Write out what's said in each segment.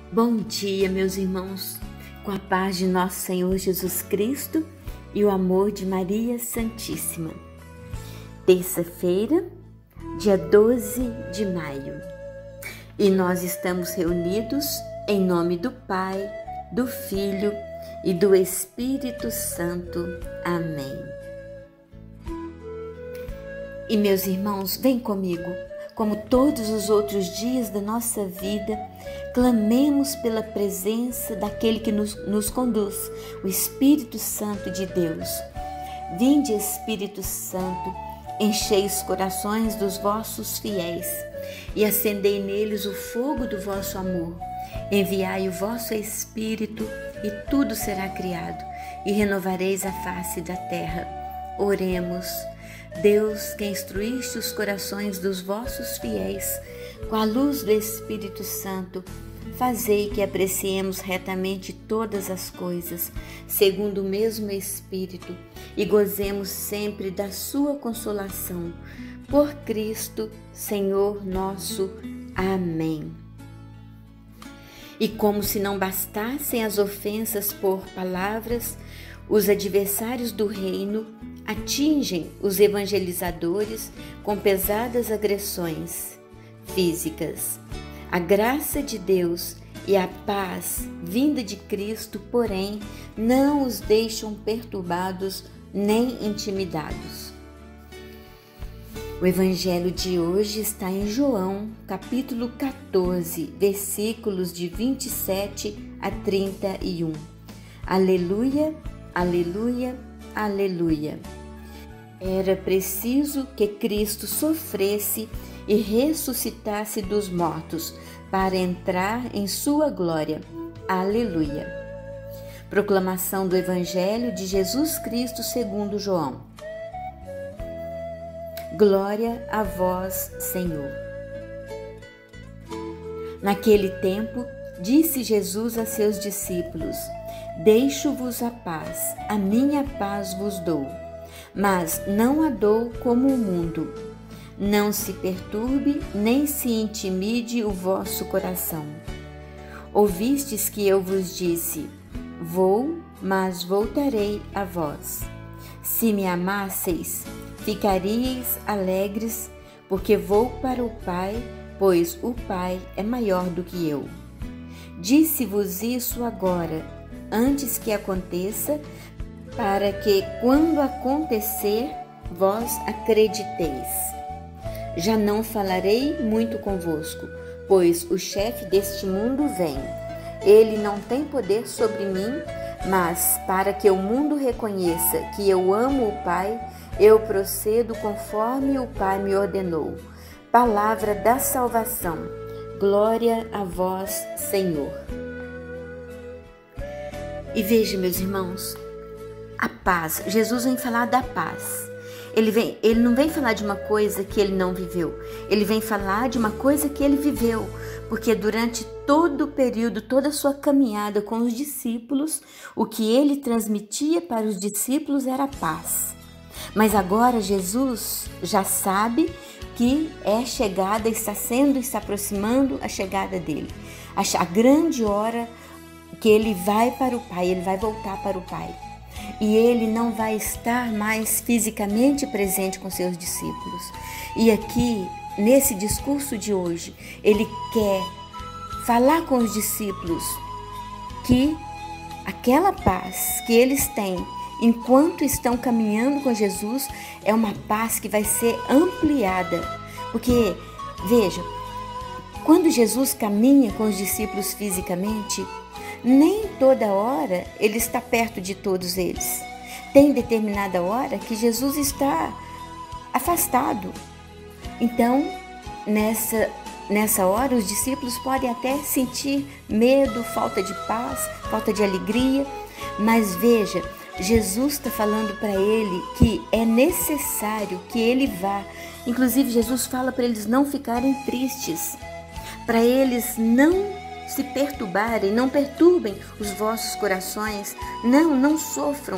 Bom dia, meus irmãos, com a paz de nosso Senhor Jesus Cristo e o amor de Maria Santíssima. Terça-feira, dia 12 de maio, e nós estamos reunidos em nome do Pai, do Filho e do Espírito Santo. Amém. E meus irmãos, vem comigo, como todos os outros dias da nossa vida, clamemos pela presença daquele que nos conduz, o Espírito Santo de Deus. Vinde, Espírito Santo, enchei os corações dos vossos fiéis e acendei neles o fogo do vosso amor. Enviai o vosso Espírito e tudo será criado e renovareis a face da terra. Oremos. Deus, que instruíste os corações dos vossos fiéis com a luz do Espírito Santo, fazei que apreciemos retamente todas as coisas, segundo o mesmo Espírito, e gozemos sempre da sua consolação. Por Cristo, Senhor nosso. Amém. E como se não bastassem as ofensas por palavras, os adversários do reino atingem os evangelizadores com pesadas agressões físicas. A graça de Deus e a paz vinda de Cristo, porém, não os deixam perturbados nem intimidados. O evangelho de hoje está em João, capítulo 14, versículos de 27 a 31. Aleluia, aleluia, aleluia. Era preciso que Cristo sofresse e ressuscitasse dos mortos para entrar em sua glória. Aleluia. Proclamação do Evangelho de Jesus Cristo segundo João. Glória a vós, Senhor. Naquele tempo, disse Jesus a seus discípulos: Deixo-vos a paz, a minha paz vos dou, mas não a dou como o mundo. Não se perturbe, nem se intimide o vosso coração. Ouvistes que eu vos disse: Vou, mas voltarei a vós. Se me amasseis, ficaríeis alegres, porque vou para o Pai, pois o Pai é maior do que eu. Disse-vos isso agora, antes que aconteça, para que, quando acontecer, vós acrediteis. Já não falarei muito convosco, pois o chefe deste mundo vem. Ele não tem poder sobre mim, mas para que o mundo reconheça que eu amo o Pai, eu procedo conforme o Pai me ordenou. Palavra da salvação. Glória a vós, Senhor. E veja, meus irmãos, a paz. Jesus vem falar da paz. Ele não vem falar de uma coisa que ele não viveu. Ele vem falar de uma coisa que ele viveu. Porque durante todo o período, toda a sua caminhada com os discípulos, o que ele transmitia para os discípulos era paz. Mas agora Jesus já sabe que é chegada, está aproximando a chegada dele. A grande hora que ele vai para o Pai, ele vai voltar para o Pai. E ele não vai estar mais fisicamente presente com seus discípulos. E aqui, nesse discurso de hoje, ele quer falar com os discípulos que aquela paz que eles têm enquanto estão caminhando com Jesus é uma paz que vai ser ampliada. Porque, veja, quando Jesus caminha com os discípulos fisicamente, nem toda hora ele está perto de todos eles. Tem determinada hora que Jesus está afastado. Então, nessa hora, os discípulos podem até sentir medo, falta de paz, falta de alegria. Mas veja, Jesus está falando para ele que é necessário que ele vá. Inclusive, Jesus fala para eles não ficarem tristes, para eles não se perturbarem, não perturbem os vossos corações, não sofram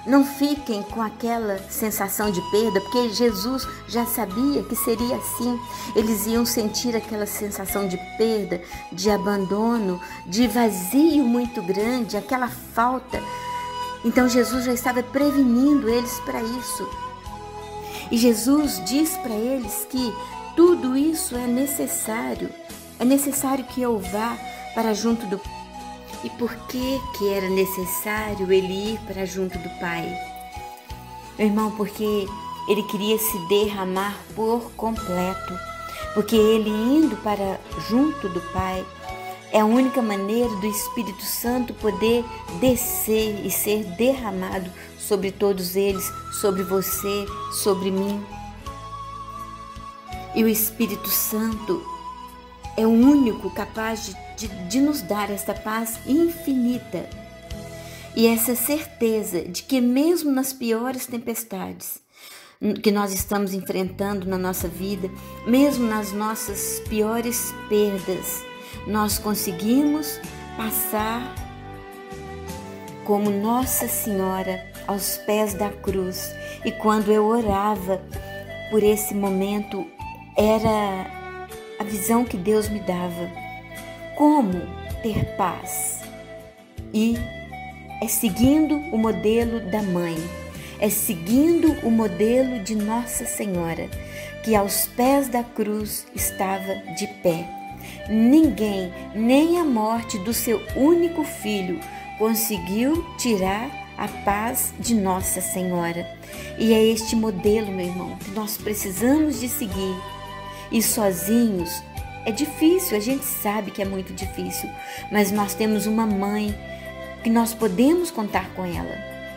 Não fiquem com aquela sensação de perda, porque Jesus já sabia que seria assim. Eles iam sentir aquela sensação de perda, de abandono, de vazio muito grande, aquela falta. Então Jesus já estava prevenindo eles para isso. E Jesus diz para eles que tudo isso é necessário. É necessário que eu vá para junto do Pai. E por que era necessário ele ir para junto do Pai? Meu irmão, porque ele queria se derramar por completo. Porque ele indo para junto do Pai é a única maneira do Espírito Santo poder descer e ser derramado sobre todos eles, sobre você, sobre mim. E o Espírito Santo é o único capaz de nos dar esta paz infinita e essa certeza de que mesmo nas piores tempestades que nós estamos enfrentando na nossa vida, mesmo nas nossas piores perdas, nós conseguimos passar como Nossa Senhora aos pés da cruz. E quando eu orava por esse momento, era a visão que Deus me dava. Como ter paz? E é seguindo o modelo da mãe, é seguindo o modelo de Nossa Senhora, que aos pés da cruz estava de pé. Ninguém, nem a morte do seu único filho, conseguiu tirar a paz de Nossa Senhora. E é este modelo, meu irmão, que nós precisamos de seguir. E sozinhos é difícil, a gente sabe que é muito difícil, mas nós temos uma mãe que nós podemos contar com ela.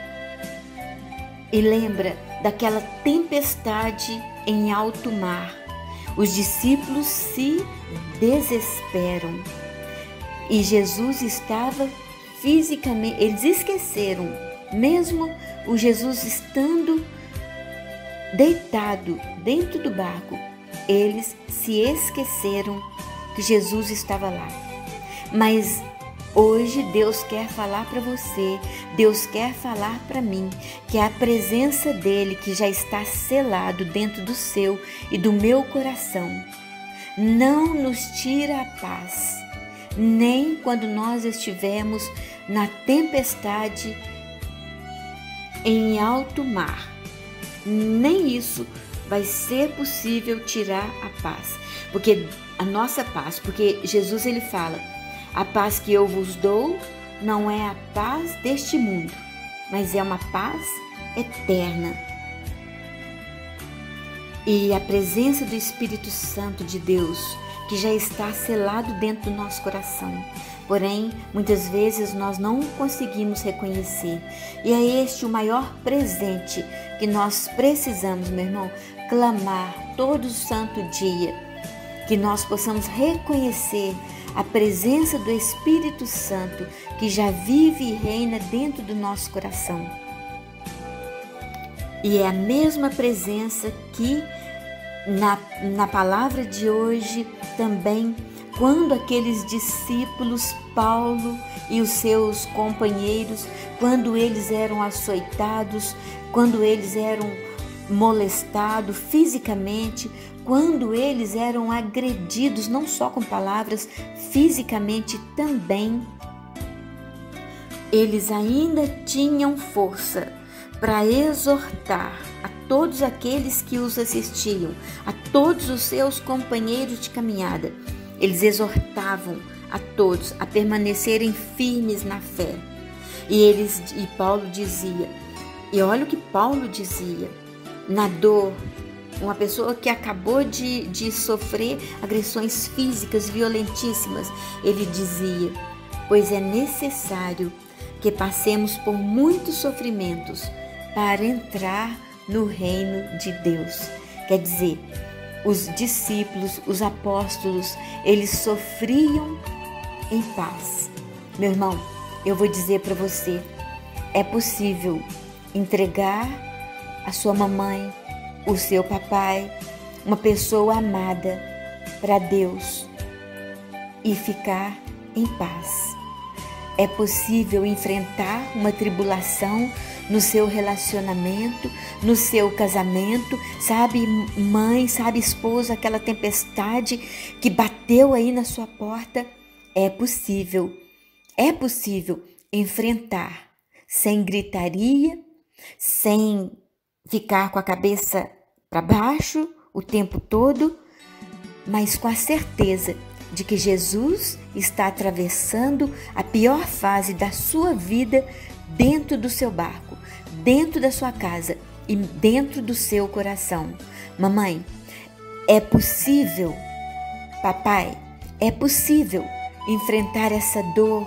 E lembra daquela tempestade em alto mar. Os discípulos se desesperam e Jesus estava fisicamente, eles esqueceram, mesmo o Jesus estando deitado dentro do barco, eles se esqueceram que Jesus estava lá. Mas hoje Deus quer falar para você, Deus quer falar para mim, que a presença dele que já está selado dentro do seu e do meu coração não nos tira a paz, nem quando nós estivermos na tempestade em alto mar. Nem isso vai ser possível tirar a paz, porque a nossa paz, porque Jesus ele fala: a paz que eu vos dou não é a paz deste mundo, mas é uma paz eterna. E a presença do Espírito Santo de Deus, que já está selado dentro do nosso coração, porém, muitas vezes nós não conseguimos reconhecer. E é este o maior presente que nós precisamos, meu irmão, clamar todo santo dia, que nós possamos reconhecer a presença do Espírito Santo que já vive e reina dentro do nosso coração. E é a mesma presença que na palavra de hoje também, quando aqueles discípulos, Paulo e os seus companheiros, quando eles eram açoitados, quando eles eram molestados fisicamente, quando eles eram agredidos, não só com palavras, fisicamente também, eles ainda tinham força para exortar a todos aqueles que os assistiam, a todos os seus companheiros de caminhada. Eles exortavam a todos a permanecerem firmes na fé. E Paulo dizia, e olha o que Paulo dizia, na dor, uma pessoa que acabou de sofrer agressões físicas violentíssimas, ele dizia: pois é necessário que passemos por muitos sofrimentos para entrar no reino de Deus. Quer dizer, os discípulos, os apóstolos, eles sofriam em paz. Meu irmão, eu vou dizer para você, é possível entregar a sua mamãe, o seu papai, uma pessoa amada para Deus e ficar em paz. É possível enfrentar uma tribulação no seu relacionamento, no seu casamento, sabe, mãe, sabe, esposa, aquela tempestade que bateu aí na sua porta. É possível enfrentar sem gritaria, sem ficar com a cabeça para baixo o tempo todo, mas com a certeza de que Jesus está atravessando a pior fase da sua vida dentro do seu barco, dentro da sua casa e dentro do seu coração. Mamãe, é possível, papai, é possível enfrentar essa dor,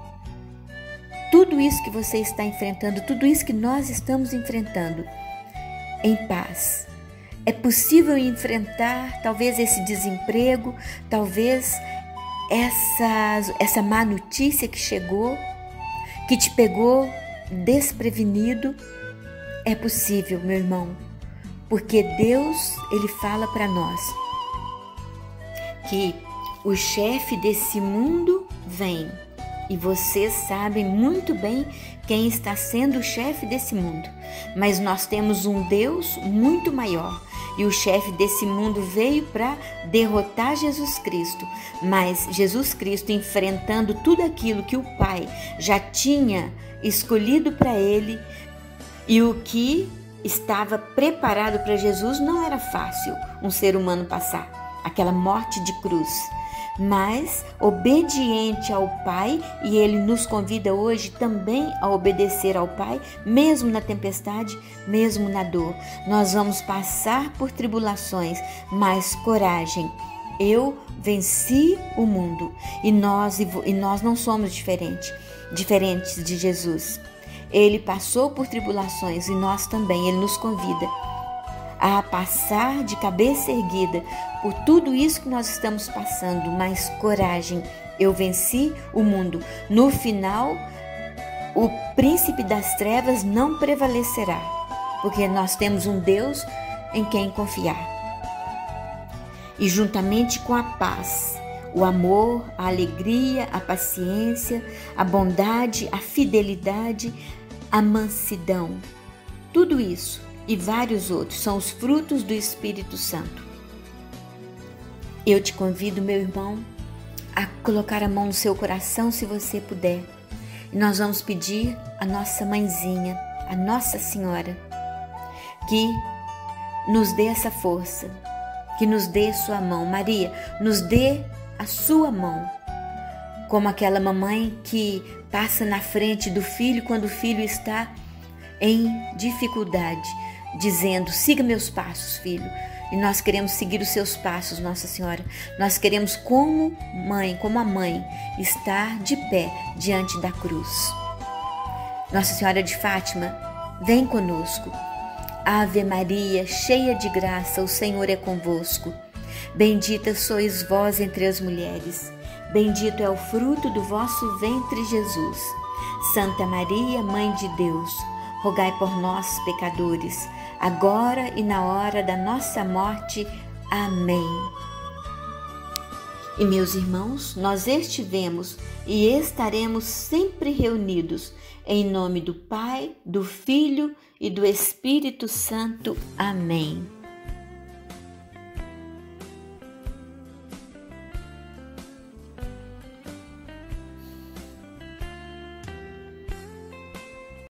tudo isso que você está enfrentando, tudo isso que nós estamos enfrentando, em paz. É possível enfrentar talvez esse desemprego, talvez essa má notícia que chegou, que te pegou desprevenido. É possível, meu irmão, porque Deus, Ele fala para nós que o chefe desse mundo vem. E vocês sabem muito bem quem está sendo o chefe desse mundo. Mas nós temos um Deus muito maior. E o chefe desse mundo veio para derrotar Jesus Cristo. Mas Jesus Cristo, enfrentando tudo aquilo que o Pai já tinha escolhido para ele, e o que estava preparado para Jesus, não era fácil um ser humano passar aquela morte de cruz. Mas obediente ao Pai, e Ele nos convida hoje também a obedecer ao Pai, mesmo na tempestade, mesmo na dor. Nós vamos passar por tribulações, mas coragem. Eu venci o mundo e nós não somos diferentes de Jesus. Ele passou por tribulações e nós também. Ele nos convida a passar de cabeça erguida por tudo isso que nós estamos passando, mas coragem, eu venci o mundo. No final, o príncipe das trevas não prevalecerá, porque nós temos um Deus em quem confiar. E juntamente com a paz, o amor, a alegria, a paciência, a bondade, a fidelidade, a mansidão, tudo isso e vários outros são os frutos do Espírito Santo. Eu te convido, meu irmão, a colocar a mão no seu coração, se você puder. E nós vamos pedir a nossa mãezinha, a Nossa Senhora, que nos dê essa força, que nos dê sua mão. Maria, nos dê a sua mão, como aquela mamãe que passa na frente do filho quando o filho está em dificuldade, dizendo: siga meus passos, filho. E nós queremos seguir os seus passos, Nossa Senhora. Nós queremos, como a mãe, estar de pé diante da cruz. Nossa Senhora de Fátima, vem conosco. Ave Maria, cheia de graça, o Senhor é convosco. Bendita sois vós entre as mulheres. Bendito é o fruto do vosso ventre, Jesus. Santa Maria, Mãe de Deus, rogai por nós, pecadores, agora e na hora da nossa morte. Amém. E meus irmãos, nós estivemos e estaremos sempre reunidos em nome do Pai, do Filho e do Espírito Santo. Amém.